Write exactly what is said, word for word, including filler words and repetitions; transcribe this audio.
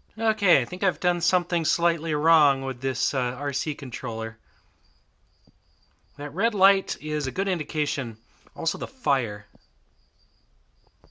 Okay, I think I've done something slightly wrong with this uh, R C controller. That red light is a good indication. Also the fire.